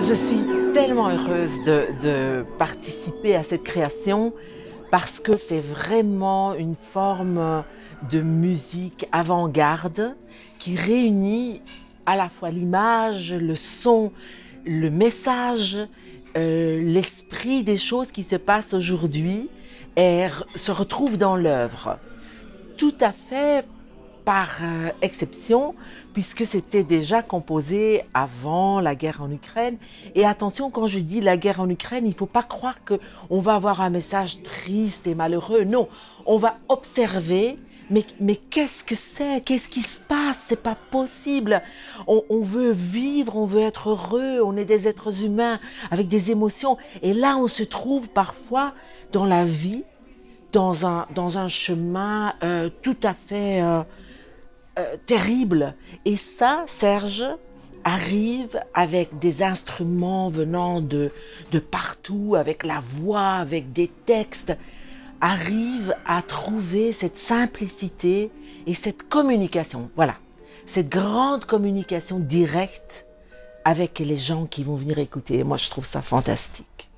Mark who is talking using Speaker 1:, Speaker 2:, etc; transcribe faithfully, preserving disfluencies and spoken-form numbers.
Speaker 1: Je suis tellement heureuse de, de participer à cette création parce que c'est vraiment une forme de musique avant-garde qui réunit à la fois l'image, le son, le message, euh, l'esprit des choses qui se passent aujourd'hui et se retrouve dans l'œuvre. Tout à fait par euh, exception, puisque c'était déjà composé avant la guerre en Ukraine. Et attention, quand je dis la guerre en Ukraine, il ne faut pas croire qu'on va avoir un message triste et malheureux. Non, on va observer, mais, mais qu'est-ce que c'est? Qu'est-ce qui se passe? C'est pas possible. On, on veut vivre, on veut être heureux, on est des êtres humains avec des émotions. Et là, on se trouve parfois dans la vie, dans un, dans un chemin euh, tout à fait... Euh, Euh, terrible. Et ça, Serge arrive avec des instruments venant de, de partout, avec la voix, avec des textes, arrive à trouver cette simplicité et cette communication. Voilà, cette grande communication directe avec les gens qui vont venir écouter. Moi, je trouve ça fantastique.